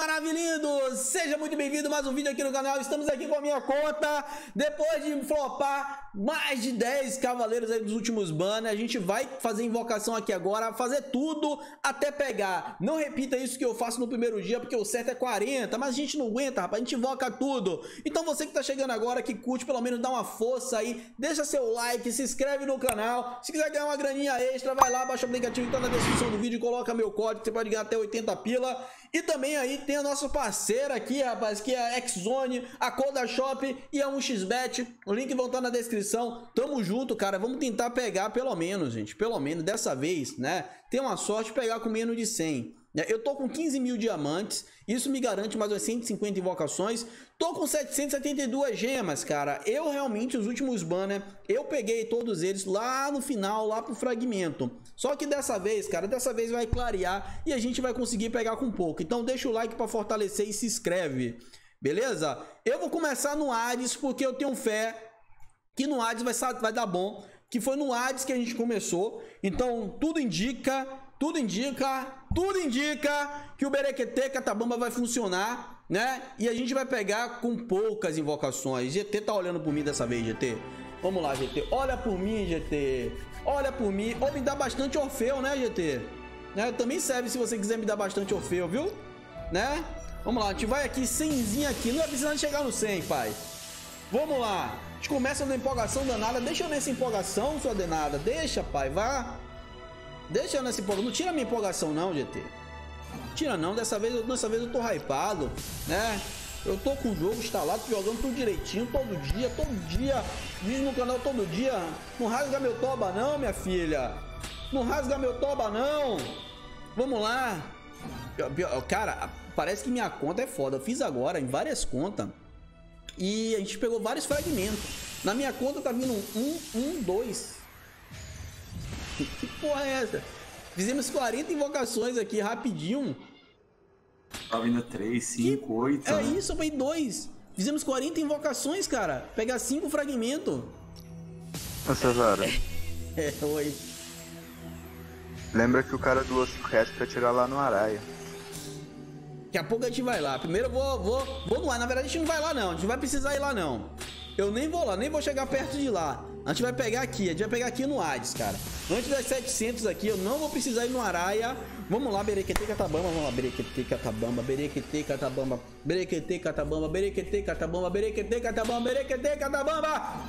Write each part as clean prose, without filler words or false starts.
maravilhindo! Seja muito bem-vindo a mais um vídeo aqui no canal. Estamos aqui com a minha conta. Depois de flopar mais de 10 cavaleiros aí dos últimos banners, a gente vai fazer invocação aqui agora, fazer tudo até pegar. Não repita isso que eu faço no primeiro dia, porque o certo é 40, mas a gente não aguenta, rapaz, a gente invoca tudo. Então você que tá chegando agora, que curte, pelo menos dá uma força aí, deixa seu like, se inscreve no canal. Se quiser ganhar uma graninha extra, vai lá, baixa o aplicativo que tá na descrição do vídeo e coloca meu código, você pode ganhar até 80 pila. E também aí tem a nossa parceira aqui, rapaz, que é a X-Zone, a Coda Shop e a 1xBet. O link vão estar na descrição. Tamo junto, cara. Vamos tentar pegar pelo menos, gente. Pelo menos dessa vez, né? Tem uma sorte de pegar com menos de 100. Eu tô com 15 mil diamantes. Isso me garante mais umas 150 invocações. Tô com 772 gemas, cara. Eu realmente, os últimos banners, eu peguei todos eles lá no final, lá pro fragmento. Só que dessa vez, cara, dessa vez vai clarear e a gente vai conseguir pegar com pouco. Então deixa o like pra fortalecer e se inscreve. Beleza? Eu vou começar no Hades porque eu tenho fé que no Hades vai dar bom. Que foi no Hades que a gente começou. Então tudo indica que o Berequetê Catabamba vai funcionar, né? E a gente vai pegar com poucas invocações. GT tá olhando por mim dessa vez, GT. Vamos lá, GT. Olha por mim, GT. Olha por mim. Ou me dá bastante Orfeu, né, GT? Né? Também serve se você quiser me dar bastante Orfeu, viu? Né? Vamos lá, a gente vai aqui, 100zinho aqui. Não é precisando chegar no 100, pai. Vamos lá. A gente começa na empolgação danada. Deixa eu nessa empolgação, sua danada. Deixa, pai, vá. Deixa eu nessa empolgação. Não tira minha empolgação, não, GT. Tira não. Dessa vez eu tô hypado, né? Eu tô com o jogo instalado, jogando tudo direitinho, todo dia. Vídeo no canal todo dia. Não rasga meu toba, não, minha filha. Não rasga meu toba, não. Vamos lá. Cara, parece que minha conta é foda. Eu fiz agora em várias contas. E a gente pegou vários fragmentos. Na minha conta tá vindo 2. Que porra é essa? Fizemos 40 invocações aqui rapidinho. Tá vindo 3, 5, 8. É isso, foi 2. Fizemos 40 invocações, cara. Pegar 5 fragmentos. Ô Cesaro. Oi. Lembra que o cara doou 5 reais pra tirar lá no Araia. Daqui a pouco a gente vai lá. Primeiro eu vou no ar. Na verdade a gente não vai lá não. A gente não vai precisar ir lá não. Eu nem vou lá, nem vou chegar perto de lá. A gente vai pegar aqui, a gente vai pegar aqui no Hades, cara. Antes das 700 aqui, eu não vou precisar ir no Araia. Vamos lá, Berequetê Catabamba, vamos lá, Berequetê Catabamba, Berequetê Catabamba, Berequetê Catabamba, Berequetê Catabamba, Berequetê Catabamba, Berequetê Catabamba.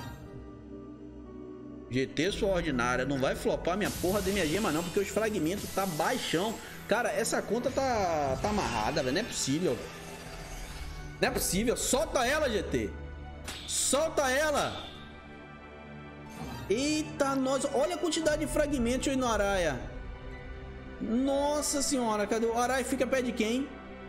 GT sua ordinária, não vai flopar minha porra de minha gema não, porque os fragmentos tá baixão. Cara, essa conta tá amarrada, velho, não é possível. Não é possível, solta ela, GT. Solta ela. Eita, nós, olha a quantidade de fragmentos aí no Araia. Nossa senhora, cadê o Araia? Fica perto de quem?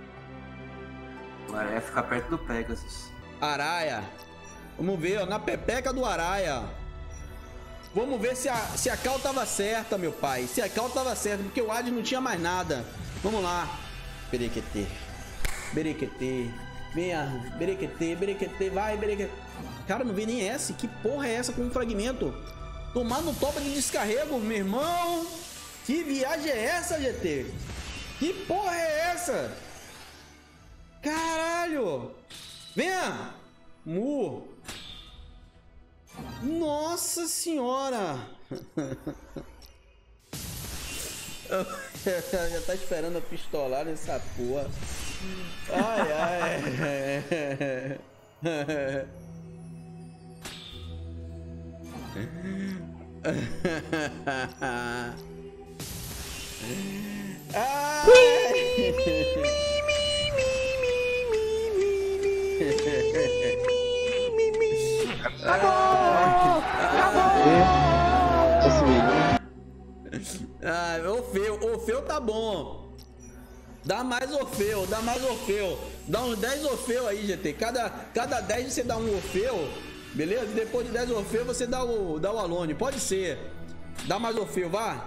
O Araia fica perto do Pegasus. Araia. Vamos ver, ó, na pepeca do Araia. Vamos ver se a cal tava certa, meu pai. Se a cal tava certa, porque o Hades não tinha mais nada. Vamos lá. Berequetê. Berequetê. Venha, Berequetê, Berequetê, vai, Berequetê. Cara, não vi nem essa. Que porra é essa com um fragmento? Tomar no topa de descarrego, meu irmão. Que viagem é essa, GT? Que porra é essa? Caralho. Venha. Mu. Nossa senhora. Já tá esperando a pistolar nessa porra. Ai, ai. Orfeu tá bom. Dá mais Orfeu, dá mais Orfeu. Dá uns 10 Orfeu aí, GT. Cada 10 você dá um Orfeu. Beleza? Depois de 10 Orfeu você dá o Alone. Pode ser. Dá mais Orfeu, vá.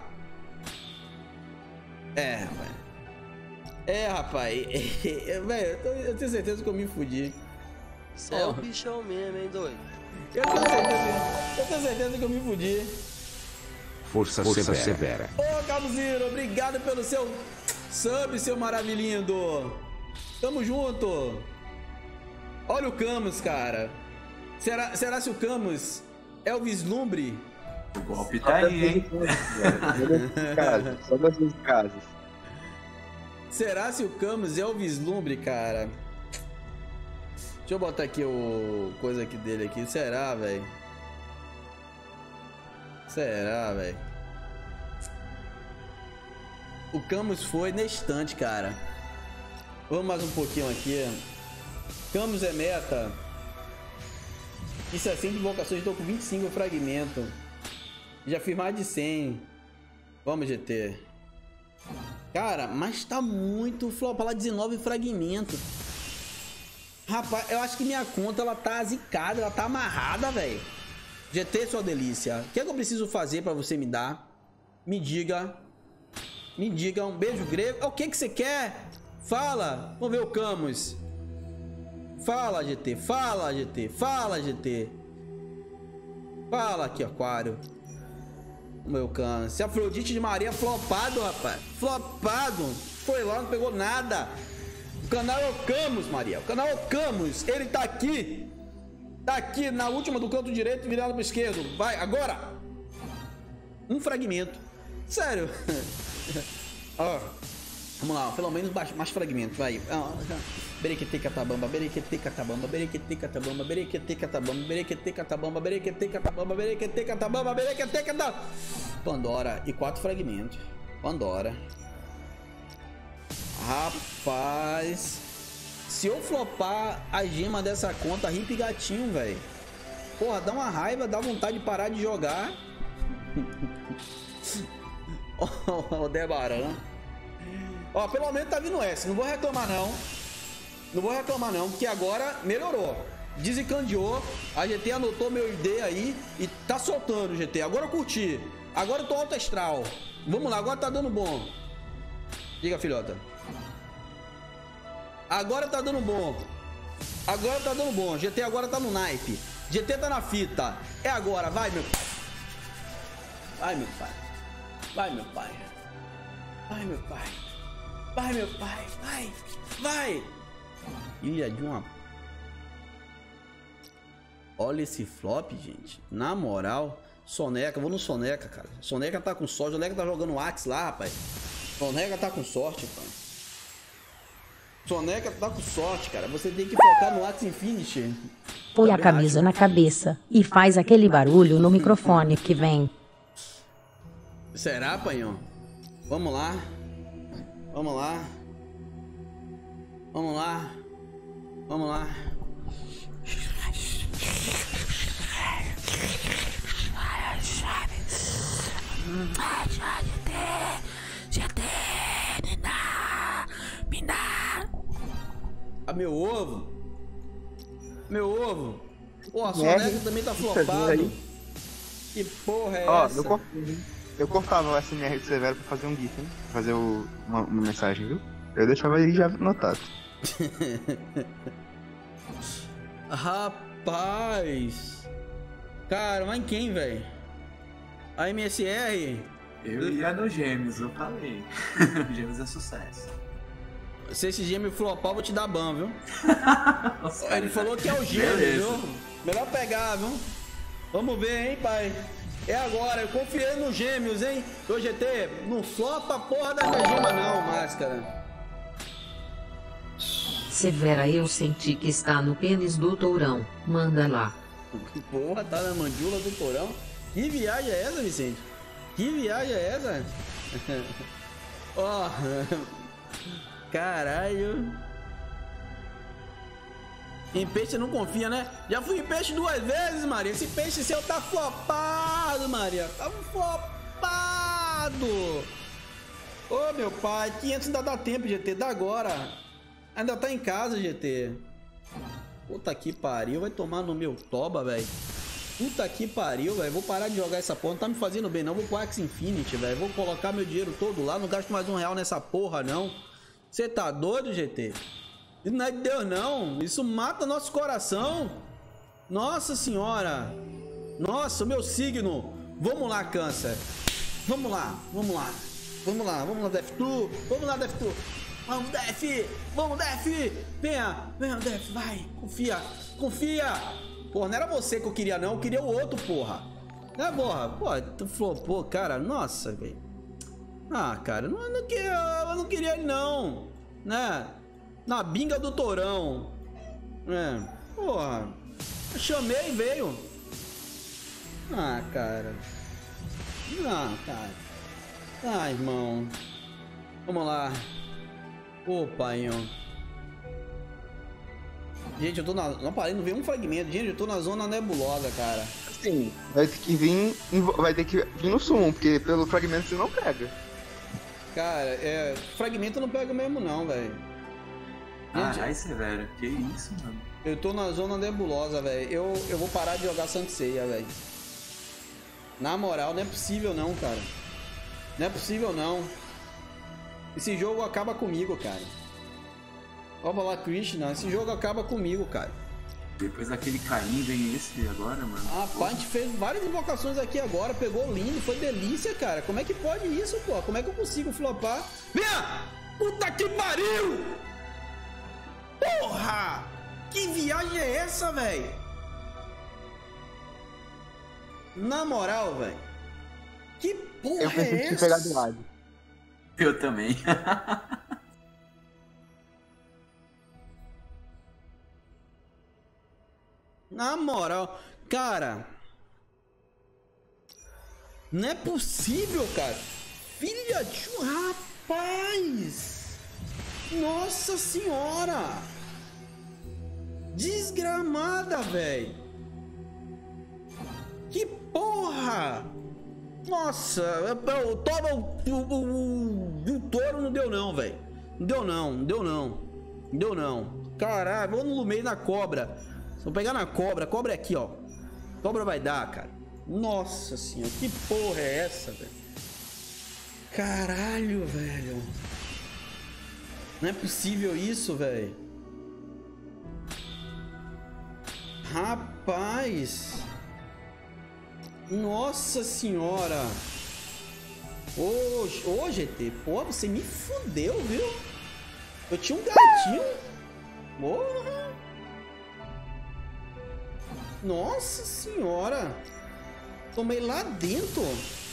Rapaz. Velho, eu tenho certeza que eu me fudi. Você é o bichão mesmo, hein, doido? Eu tenho certeza que eu me fudi. Força severa. Ô, Cabo Zero, obrigado pelo seu sub, seu maravilhindo. Tamo junto. Olha o Camus, cara. Será se o Camus é o vislumbre? O golpe tá aí, hein? Só das duas casas. Será se o Camus é o vislumbre, cara? Deixa eu botar aqui o coisa aqui dele aqui. Será, velho? Será, velho? O Camus foi na estante, cara. Vamos mais um pouquinho aqui. Camus é meta. E 60 invocações, estou com 25 fragmento. Já fiz mais de 100. Vamos, GT. Cara, mas tá muito flop lá, 19 fragmento. Rapaz, eu acho que minha conta, ela tá zicada, ela tá amarrada, velho. GT, sua delícia. O que é que eu preciso fazer pra você me dar? Me diga. Me diga, um beijo grego. O que que você quer? Fala. Vamos ver o Camus. Fala, GT. Fala, GT. Fala, GT. Fala aqui, Aquário. Meu Camus. Se Afrodite de Maria flopado, rapaz. Flopado. Foi lá, não pegou nada. O canal é o Camus, Maria. O canal é o Camus. Ele tá aqui. Tá aqui na última do canto direito, virado pro esquerdo. Vai, agora. Um fragmento. Sério. Ó. Vamos lá, pelo menos mais fragmentos. Vai. Berequete catabamba, berequete catabamba, berequete catabamba, berequete catabamba, berequete catabamba, berequete catabamba, berequete catabamba, berequete catabamba. Pandora e 4 fragmentos. Pandora. Rapaz. Se eu flopar a gema dessa conta, Hip Gatinho, velho. Porra, dá uma raiva, dá vontade de parar de jogar. O Debaran. Ó, pelo menos tá vindo S. Não vou reclamar, não. Não vou reclamar, não, porque agora melhorou. Desencandeou. A GT anotou meu ID aí e tá soltando, GT. Agora eu curti. Agora eu tô alto astral. Vamos lá, agora tá dando bom. Diga, filhota. Agora tá dando bom. Agora tá dando bom. GT agora tá no naipe. GT tá na fita. É agora. Vai, meu pai. Vai, meu pai. Vai, meu pai. Vai, meu pai. Vai, meu pai. Vai. Vai. Ilha de uma... Olha esse flop, gente. Na moral. Soneca. Vou no Soneca, cara. Soneca tá com sorte. Soneca tá jogando Axe lá, rapaz. Soneca tá com sorte, pai. Soneca tá com sorte, cara. Você tem que focar no Axe Infinity. Põe a camisa na cabeça e faz aquele barulho no microfone que vem. Será, Panhão? Vamos lá. Vamos lá. Vamos lá. Vamos lá. Ah, meu ovo. Meu ovo. Pô, a Soneca também tá flopado. Que porra é essa? Eu cortava o SMR de Severo pra fazer um GIF, hein? Fazer uma mensagem, viu? Eu deixava aí já anotado. Rapaz. Cara, mas em quem, velho? A MSR? Eu ia no Gêmeos, eu falei. Gêmeos é sucesso. Se esse gêmeo flopar, eu vou te dar ban, viu? Nossa, ele falou que é o gêmeo, viu? Melhor pegar, viu? Vamos ver, hein, pai? É agora, eu confiei nos gêmeos, hein? Ô, GT, não flopa a porra da minha gema não, máscara. Severa, eu senti que está no pênis do tourão. Manda lá. Porra, tá na mandíbula do tourão? Que viagem é essa, Vicente? Que viagem é essa? Ó... Caralho. Em peixe não confia, né? Já fui em peixe 2 vezes, Maria. Esse peixe seu tá flopado, Maria. Tá flopado. Ô, meu pai. 500 ainda dá tempo, GT. Dá agora. Ainda tá em casa, GT. Puta que pariu. Vai tomar no meu toba, velho. Puta que pariu, velho. Vou parar de jogar essa porra. Não tá me fazendo bem, não. Vou pro Axe Infinity, velho. Vou colocar meu dinheiro todo lá. Não gasto mais R$1 nessa porra, não. Você tá doido, GT? Isso não é de Deus, não. Isso mata nosso coração. Nossa senhora. Nossa, o meu signo. Vamos lá, Câncer. Vamos lá, vamos lá. Vamos lá, vamos lá, Death2. Vamos lá, Death2. Vamos, Def! Vamos, Def! Venha, Def, vai! Confia! Porra, não era você que eu queria, não. Eu queria o outro, porra. Né, porra? Pô, tu flopou, cara. Nossa, velho. Ah, cara, eu não queria ele, não. Né? Na binga do Tourão. É, porra. Eu chamei e veio. Ah, cara. Ah, cara. Ah, irmão. Vamos lá. Ô, paião. Gente, eu tô na... Não parei, não veio um fragmento. Gente, eu tô na zona nebulosa, cara. Sim, vai ter que vir no sumo, porque pelo fragmento você não pega. Cara, fragmento eu não pego mesmo não, velho. Ai, Severo, que isso, mano? Eu tô na zona nebulosa, velho. Eu vou parar de jogar Santo Ceia, velho. Na moral, não é possível não, cara. Não é possível não. Esse jogo acaba comigo, cara. Vamos lá, Krishna. Esse jogo acaba comigo, cara. Depois daquele Caim vem esse agora, mano. Rapaz, a gente fez várias invocações aqui agora. Pegou lindo, foi delícia, cara. Como é que pode isso, pô? Como é que eu consigo flopar? Minha! Puta que pariu! Porra! Que viagem é essa, velho? Na moral, velho. Que porra Eu pensei é que essa? pegar do lado. Eu também. Na moral, cara. Não é possível, cara. Filha de um rapaz. Nossa senhora. Desgramada, velho. Que porra. Nossa, o touro não deu não, velho. Não deu não. Caralho, vou no meio da cobra. Se eu pegar na cobra, a cobra é aqui, ó. Cobra vai dar, cara. Nossa senhora, que porra é essa, velho? Caralho, velho. Não é possível isso, velho. Rapaz. Nossa senhora. Ô, GT, pô, você me fudeu, viu? Eu tinha um gatinho. Porra. Nossa senhora. Tomei lá dentro.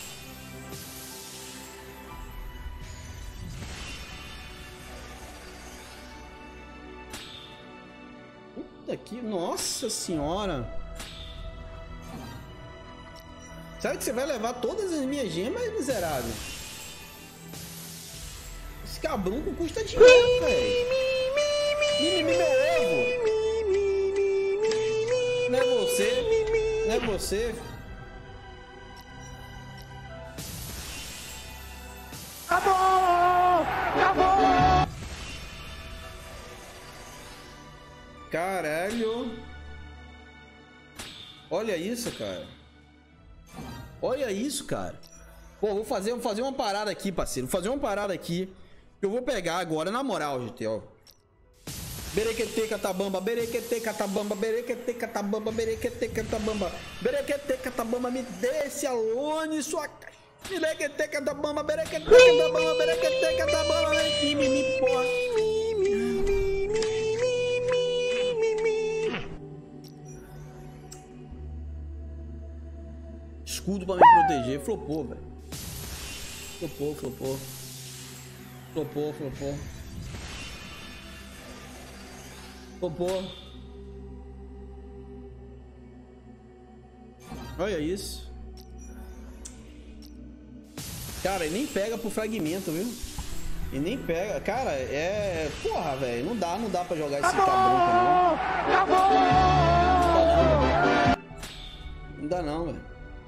Puta que... Nossa senhora. Sabe que você vai levar todas as minhas gemas, miserável? Esse cabrunco custa dinheiro, velho. Mimimi, meu ovo. Não é você. Não é você. Acabou! Caralho. Olha isso, cara. Olha isso, cara. Pô, vou fazer uma parada aqui, parceiro. Vou fazer uma parada aqui. Que eu vou pegar agora, na moral, GT, ó. Berequete, catabamba, berequete, catabamba, berequete, catabamba, berequete, catabamba, berequete, catabamba, me dê esse alone, sua caixa. Berequete, catabamba, berequete, catabamba, berequete, catabamba, mimimi, porra. Escudo pra me proteger. Flopou, velho. Flopou. Olha isso. Cara, ele nem pega pro fragmento, viu? E nem pega. Cara, porra, velho. Não dá pra jogar esse cabrunco, não. Não dá não, velho.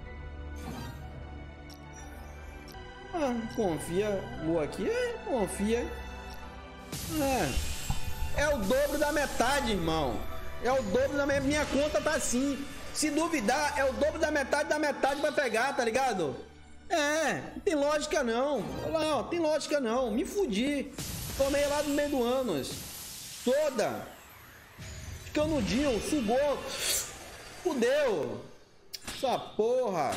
Ah, confia. Boa aqui. Confia. É o dobro da metade, irmão. É o dobro da minha conta tá assim. Se duvidar, é o dobro da metade pra pegar, tá ligado? Não tem lógica não. Não, tem lógica não. Me fudi. Tomei lá no meio do ânus. Toda. Canudinho, sugou. Fudeu. Essa porra.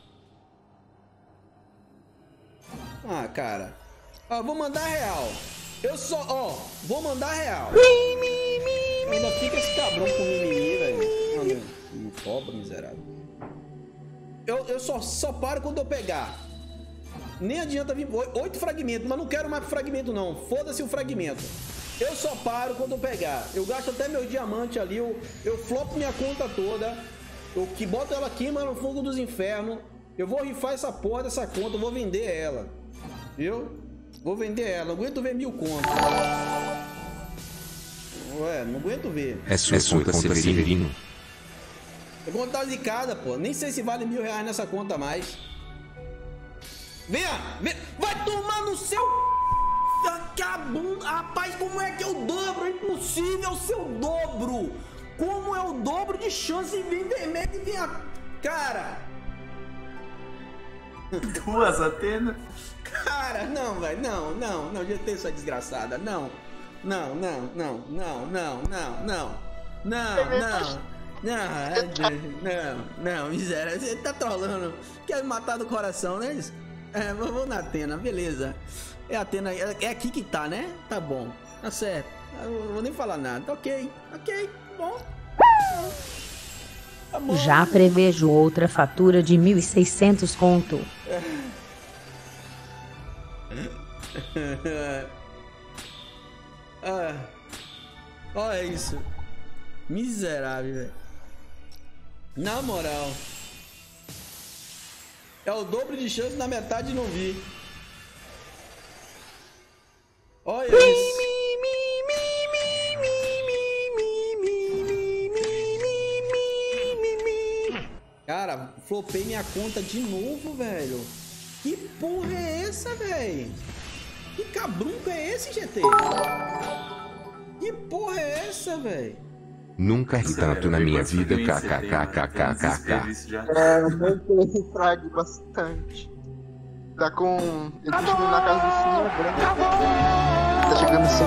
Ah, cara. Ó, vou mandar real. Eu só, ó, vou mandar real. Ainda fica esse cabrão com mimimi, velho. Me cobra, miserável. Eu só paro quando eu pegar. Nem adianta vir 8 fragmentos, mas não quero mais fragmento não. Foda-se o fragmento. Eu só paro quando eu pegar. Eu gasto até meu diamante ali, eu flopo minha conta toda. Eu que boto ela aqui, mano, no fogo dos infernos. Eu vou rifar essa porra dessa conta, eu vou vender ela. Viu? Vou vender ela, não aguento ver 1000 contas. Ué, não aguento ver. É sua conta, Severino. A conta tá zicada, pô. Nem sei se vale R$1000 nessa conta mais. Venha! Vai tomar no seu... Vagabundo! Rapaz, como é que é o dobro? É impossível ser o dobro! Como é o dobro de chance de vir vermelho e vir a... Cara! 2 Atenas? Cara, não, velho. Não, GT, sua desgraçada. Não, miséria. Você tá trolando. Quer me matar do coração, né? É, vamos na Atena, beleza. É a Atena, é aqui que tá, né? Tá bom, tá certo. Eu não vou nem falar nada. Ok, bom. Tá bom. Já prevejo outra fatura de 1.600 conto. Olha isso. Miserável, velho. Na moral. É o dobro de chance na metade não vi. Olha isso. Cara, flopei minha conta de novo, velho. Que porra é essa, velho? Que cabrunco é esse, GT? Que porra é essa, velho? Nunca ri tanto na minha vida, kkkkkk. Eu frago bastante. Tá com... Ele tá chegando na casa do senhor branco. Tá chegando sem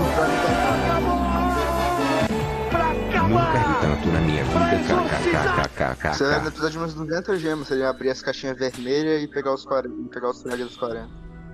Nunca ri tanto na minha vida, kkkkkk. Você vai precisar de umas 200 gemas se ele abrir as caixinhas vermelhas e pegar os 40, pegar os frags dos 40.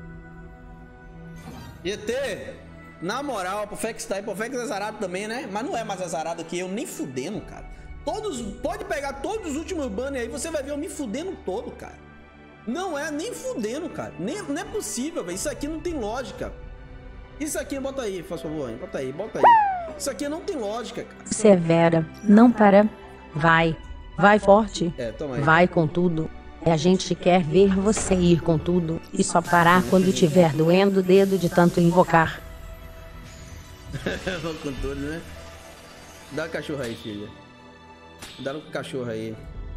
GT, na moral, Pofex tá aí, Pofex é azarado também, né? Mas não é mais azarado que eu, nem fudendo, cara. Pode pegar todos os últimos banners aí, você vai ver eu me fudendo todo, cara. Não é nem fudendo, cara. Não é possível, velho. Isso aqui não tem lógica. Isso aqui, bota aí, faz favor, bota aí. Isso aqui não tem lógica, cara. Severa, não para. Vai forte. Toma aí. Vai com tudo. A gente quer ver você ir com tudo e só parar quando tiver doendo o dedo de tanto invocar. Vou com tudo, né? Dá o cachorro aí, filha. Dá o cachorro aí.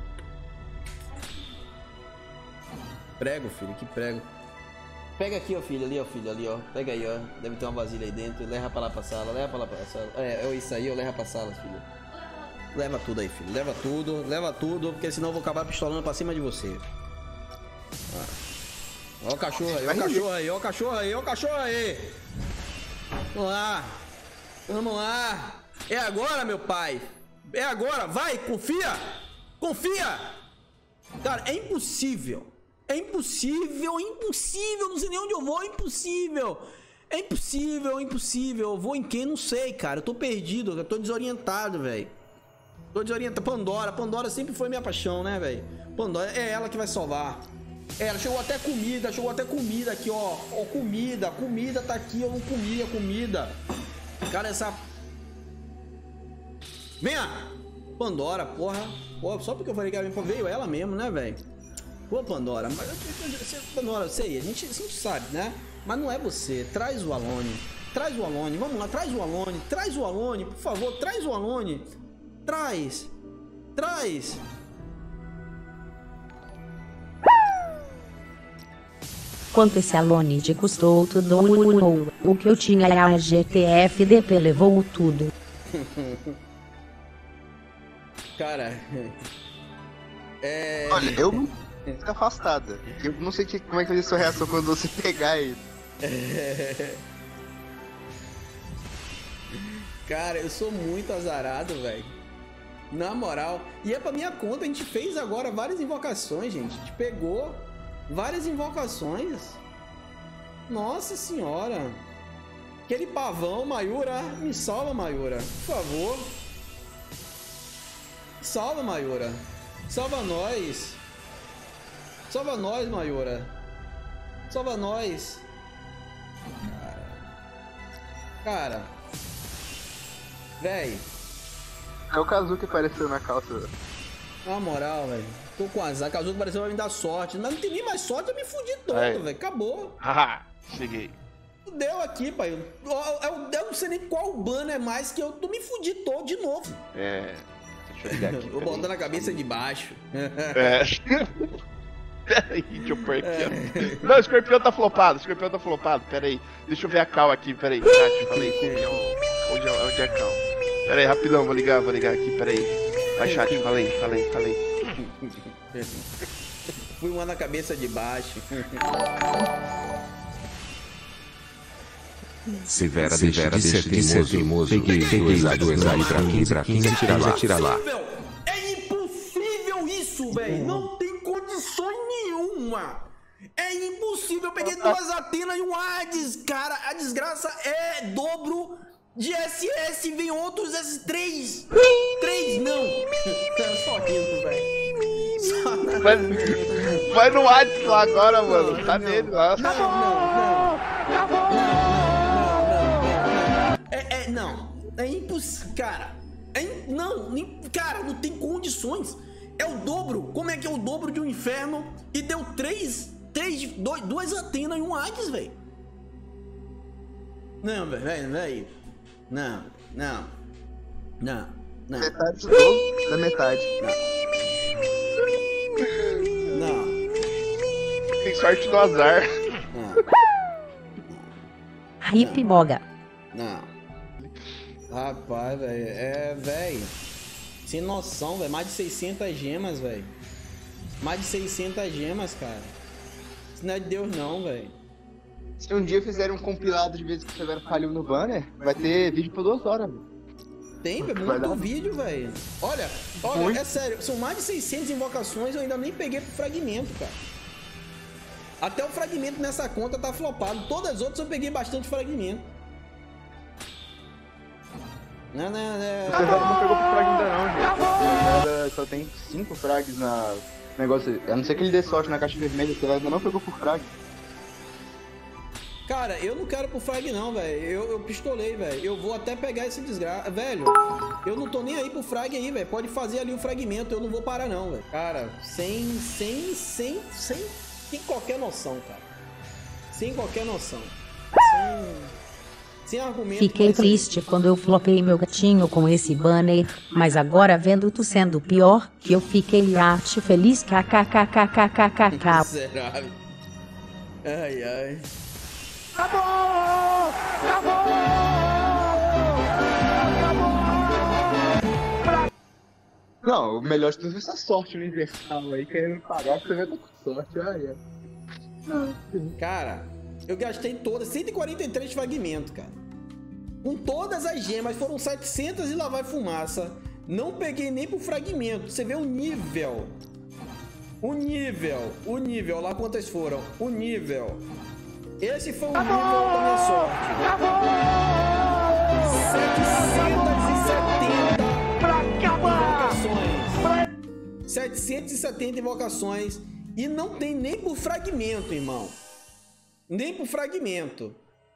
Prego, filho, que prego. Pega aqui, ó, filho, ali, ó. Pega aí, ó. Deve ter uma vasilha aí dentro. Leva pra lá pra sala, É isso aí, ó. Leva pra sala, filho. Leva tudo aí, filho. Leva tudo, porque senão eu vou acabar pistolando pra cima de você. Ó o cachorro aí, ó o cachorro aí. Vamos lá. É agora, meu pai. É agora, vai, confia. Cara, é impossível. Não sei nem onde eu vou, É impossível. Eu vou em quem? Não sei, cara. Eu tô perdido, eu tô desorientado, velho. Pandora sempre foi minha paixão, né, velho? Pandora, é ela que vai salvar. Ela chegou até comida aqui, ó. Ó, comida tá aqui, eu não comia comida. Cara, essa... Venha! Pandora, porra. Pô, só porque eu falei que veio ela mesmo, né, velho? Pô, Pandora, mas... Pandora, eu sei, a gente sabe, né? Mas não é você. Traz o Alone. Vamos lá, traz o Alone, por favor, traz o Alone. Traz. Quanto esse Alone te custou tudo? O que eu tinha era a GTFDP, levou tudo. Cara... Olha, eu... Fica afastada. Eu não sei como é que vai ser a sua reação quando você pegar ele. Cara, eu sou muito azarado, velho. Na moral. E é pra minha conta, a gente fez agora várias invocações, gente. A gente pegou várias invocações. Nossa senhora. Aquele pavão, Mayura. Me salva, Mayura. Por favor. Salva, Mayura. Salva nós. Salva nós, Mayura. Salva nós. Cara. Véi. É o Kazu que apareceu na calça. Na moral, velho. Tô com azar. O Kazuki pareceu vai me dar sorte. Mas não tem nem mais sorte, eu me fudi todo, velho. Acabou. Haha, cheguei. Deu aqui, pai. Eu não sei nem qual banner é mais que eu me fudi todo de novo. É. Deixa eu ligar aqui. Vou botar na cabeça de baixo. É. Peraí, deixa eu pôr aqui. Não, o escorpião tá flopado. Peraí. Deixa eu ver a cal aqui, peraí. Chat, falei. Onde é a cal? Peraí, rapidão, vou ligar aqui, peraí. Vai, chat, falei. Fui uma na cabeça de baixo. Severa, deixa de ser teimoso. Peguei dois aí pra 15, atira lá. É impossível isso, velho. Não tem condições nenhuma. É impossível. Eu peguei 2 Athena e um Hades, cara. A desgraça é dobro de SS. Vem outros S3. 3 não. Só rindo, velho. Vai no Hades lá agora, mano. Tá nele lá. Não. É impossível, cara. Cara, não tem condições. É o dobro. Como é que é o dobro de um inferno e deu 2 Athena e um Hades, velho? Não, velho. Não. Metade do dobro da metade. Não. Tem sorte do azar. Hip Moga. Não. Rapaz, velho. Velho. Sem noção, velho. Mais de 600 gemas, velho. Mais de 600 gemas, cara. Isso não é de Deus, não, velho. Se um dia fizerem um compilado de vezes que tiveram falho no banner, vai ter vídeo por 2 horas, velho. Tem, velho. Muito vídeo, velho. Olha, é sério. São mais de 600 invocações. Eu ainda nem peguei pro fragmento, cara. Até o fragmento nessa conta tá flopado. Todas as outras eu peguei bastante fragmento. Não. Você não pegou pro frag ainda não, gente. Só tem 5 frags na negócio. A não ser que ele dê sorte na caixa vermelha, você ainda não pegou pro frag. Cara, eu não quero pro frag não, velho. Eu pistolei, velho. Eu vou até pegar esse desgraça. Velho, eu não tô nem aí pro frag aí, velho. Pode fazer ali o fragmento, eu não vou parar não, velho. Cara, sem qualquer noção, cara. Sem qualquer noção. Sem argumento. Fiquei triste quando eu flopei meu gatinho com esse banner, mas agora vendo tu sendo pior, que eu fiquei arte feliz kkkkkkkk. Miserável. Ai. Acabou! Não, o melhor de tudo é essa sorte universal aí, querendo pagar que você vai estar com sorte, Cara, eu gastei todas, 143 fragmentos, cara. Com todas as gemas, foram 700 e lá vai fumaça. Não peguei nem pro fragmento. Você vê o nível. O nível, lá quantas foram. O nível. Esse foi o nível da minha sorte. 770 invocações. E não tem nem pro fragmento, irmão. Nem pro fragmento.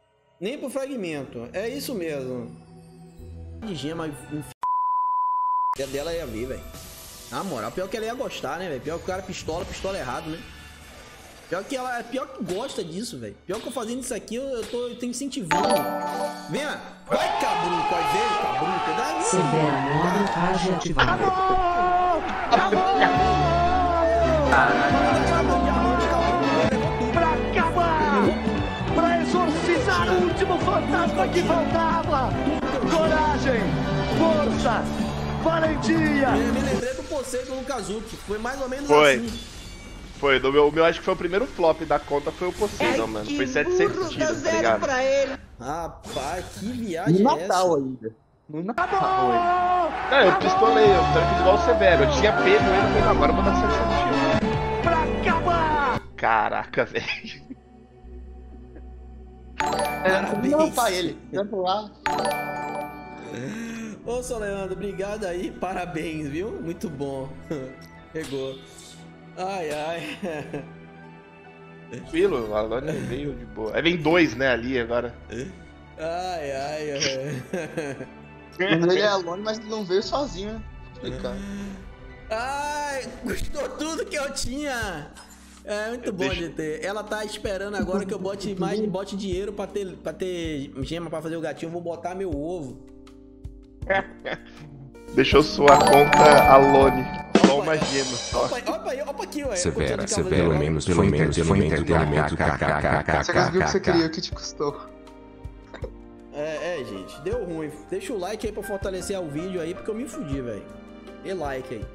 É isso mesmo. De gema. A dela ia vir, velho. Na moral, pior que ela ia gostar, né, velho? Pior que o cara pistola errado, né? Pior que gosta disso, velho. Pior que eu fazendo isso aqui, eu tô incentivando. Venha! Vai, cabrunco! Vai ver, cabrunco! Dá isso! Severa modo age ativado. Pra acabar! Pra exorcizar o último fantasma que faltava! Coragem! Força! Valentia! Me lembrei do Poseidon no Kazuki. Foi mais ou menos assim. Foi, do meu acho que foi o primeiro flop da conta, foi o Poseidon, mano. Foi 700 tiros, tá ligado? Pra ele. Rapaz, que viagem No é essa? Natal ainda. No Natal ainda. Não, eu pistolei, eu fiz igual o Severo. Eu tinha pego ele, mas agora eu vou dar 700 tiros. Pra acabar! Caraca, velho. Não, pai, ele. Vai pro lado. Ô, São Leandro, obrigado aí, parabéns, viu? Muito bom. Pegou. Ai, ai. Tranquilo, o Alone veio de boa. Aí vem 2, né, ali agora. Ai, ai. Ele é Alone, mas não veio sozinho, né? Explicar. Ai, custou tudo que eu tinha. É muito bom de ter. Ela tá esperando agora que eu bote dinheiro pra ter gema pra fazer o gatinho. Eu vou botar meu ovo. Deixou sua conta Alone. Só uma gema só. Opa aqui, ué. Severa, pelo menos, entretenimento, kkkk. Você conseguiu o que você queria, o que te custou? Gente, deu ruim. Deixa o like aí pra fortalecer o vídeo aí, porque eu me fudi, velho. E like aí.